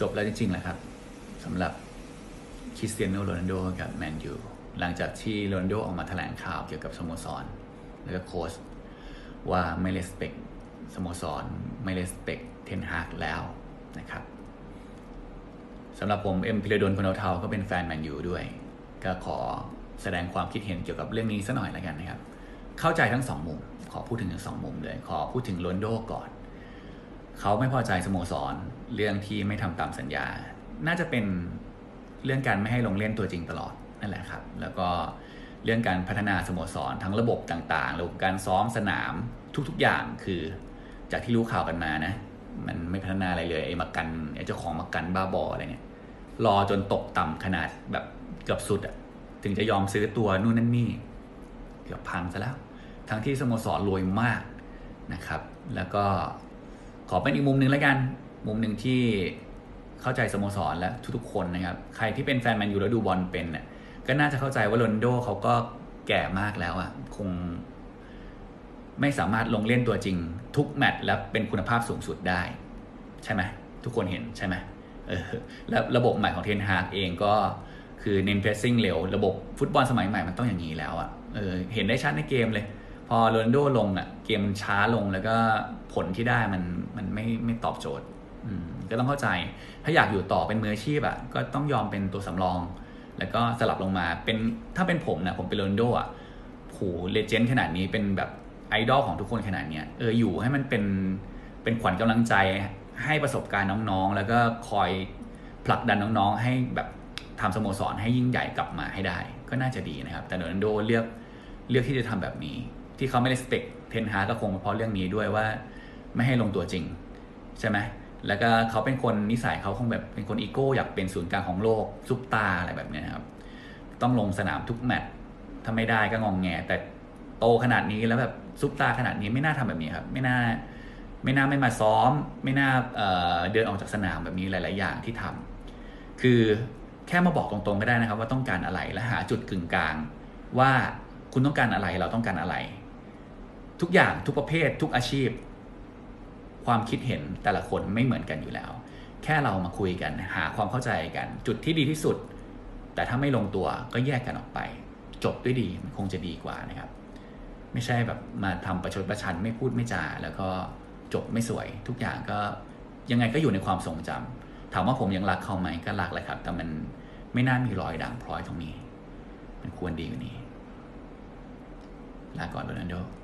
จบแล้วจริงๆแหละครับสำหรับคริสเตียโนโรนัลโดกับแมนยูหลังจากที่โรนัลโดออกมาแถลงข่าวเกี่ยวกับสโมสรแล้วก็โค้ชว่าไม่เลสเปคสโมสรไม่เลสเปคเทนฮากแล้วนะครับสำหรับผมพิรดลพนเทาก็เป็นแฟนแมนยูด้วยก็ขอแสดงความคิดเห็นเกี่ยวกับเรื่องนี้สักหน่อยแล้วกันนะครับเข้าใจทั้งสองมุมขอพูดถึงทั้งสองมุมเลยขอพูดถึงโรนัลโดก่อนเขาไม่พอใจสโมสรเรื่องที่ไม่ทำตามสัญญาน่าจะเป็นเรื่องการไม่ให้ลงเล่นตัวจริงตลอดนั่นแหละครับแล้วก็เรื่องการพัฒนาสโมสรทั้งระบบต่างๆระบบการซ้อมสนามทุกๆอย่างคือจากที่รู้ข่าวกันมานะมันไม่พัฒนาอะไรเลยไอ้เจ้าของมากันบ้าบออะไรเนี่ยรอจนตกต่ำขนาดแบบเกือบสุดอะถึงจะยอมซื้อตัวนู่นนั่นนี่เกือบพังซะแล้วทั้งที่สโมสรรวยมากนะครับแล้วก็ขอเป็นอีกมุมนึงแล้วกันมุมนึงที่เข้าใจสโมสรและทุกๆคนนะครับใครที่เป็นแฟนแมนยูแล้วดูบอลเป็นเนี่ยก็น่าจะเข้าใจว่าโรนัลโดเขาก็แก่มากแล้วอ่ะคงไม่สามารถลงเล่นตัวจริงทุกแมตช์และเป็นคุณภาพสูงสุดได้ใช่ไหมทุกคนเห็นใช่ไหมแล้วระบบใหม่ของเทนฮากเองก็คือเน้นเพรสซิ่งเร็วระบบฟุตบอลสมัยใหม่มันต้องอย่างนี้แล้วอ่ะเห็นได้ชัดในเกมเลยพอโรนัลโดลงอ่ะเกมมันช้าลงแล้วก็ผลที่ได้มันไม่ตอบโจทย์ก็ต้องเข้าใจถ้าอยากอยู่ต่อเป็นมืออาชีพอ่ะก็ต้องยอมเป็นตัวสำรองแล้วก็สลับลงมาเป็นถ้าเป็นผมนะผมเป็นโรนัลโดอ่ะโหเลเจนด์ขนาดนี้เป็นแบบไอดอลของทุกคนขนาดเนี้ยอยู่ให้มันเป็นขวัญกำลังใจให้ประสบการณ์น้องๆแล้วก็คอยผลักดันน้องๆให้แบบทำสโมสรให้ยิ่งใหญ่กลับมาให้ได้ก็น่าจะดีนะครับแต่โรนัลโดเลือกที่จะทำแบบนี้ที่เขาไม่ได้สเปคเทนฮากก็คงเพราะเรื่องนี้ด้วยว่าไม่ให้ลงตัวจริงใช่ไหมแล้วก็เขาเป็นคนนิสัยเขาคงแบบเป็นคนอีโก้อยากเป็นศูนย์กลางของโลกซุปตาอะไรแบบนี้นะครับต้องลงสนามทุกแมตช์ถ้าไม่ได้ก็งองแงแต่โตขนาดนี้แล้วแบบซุปตาขนาดนี้ไม่น่าทำแบบนี้ครับไม่น่าไม่มาซ้อมไม่น่าเดินออกจากสนามแบบนี้หลายๆอย่างที่ทำคือแค่มาบอกตรงๆก็ได้นะครับว่าต้องการอะไรและหาจุดกึ่งกลางว่าคุณต้องการอะไรเราต้องการอะไรทุกอย่างทุกประเภททุกอาชีพความคิดเห็นแต่ละคนไม่เหมือนกันอยู่แล้วแค่เรามาคุยกันหาความเข้าใจกันจุดที่ดีที่สุดแต่ถ้าไม่ลงตัวก็แยกกันออกไปจบด้วยดีมันคงจะดีกว่านะครับไม่ใช่แบบมาทำประชดประชันไม่พูดไม่จาแล้วก็จบไม่สวยทุกอย่างก็ยังไงก็อยู่ในความทรงจำถามว่าผมยังรักเขาไหมก็รักแหละครับแต่มันไม่น่ามีรอยด่างพร้อยตรงนี้มันควรดีกว่านี้ลาก่อนโรนัลโด